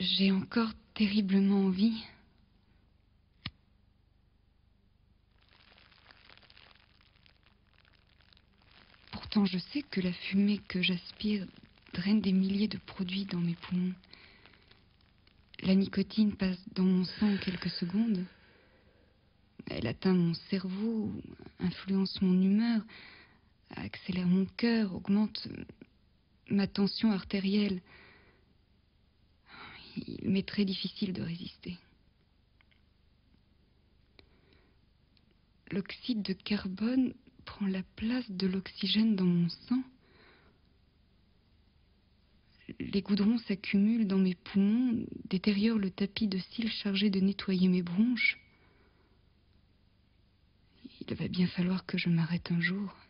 J'ai encore terriblement envie. Pourtant, je sais que la fumée que j'aspire draine des milliers de produits dans mes poumons. La nicotine passe dans mon sang en quelques secondes. Elle atteint mon cerveau, influence mon humeur, accélère mon cœur, augmente ma tension artérielle. Il m'est très difficile de résister. L'oxyde de carbone prend la place de l'oxygène dans mon sang. Les goudrons s'accumulent dans mes poumons, détériorent le tapis de cils chargé de nettoyer mes bronches. Il va bien falloir que je m'arrête un jour.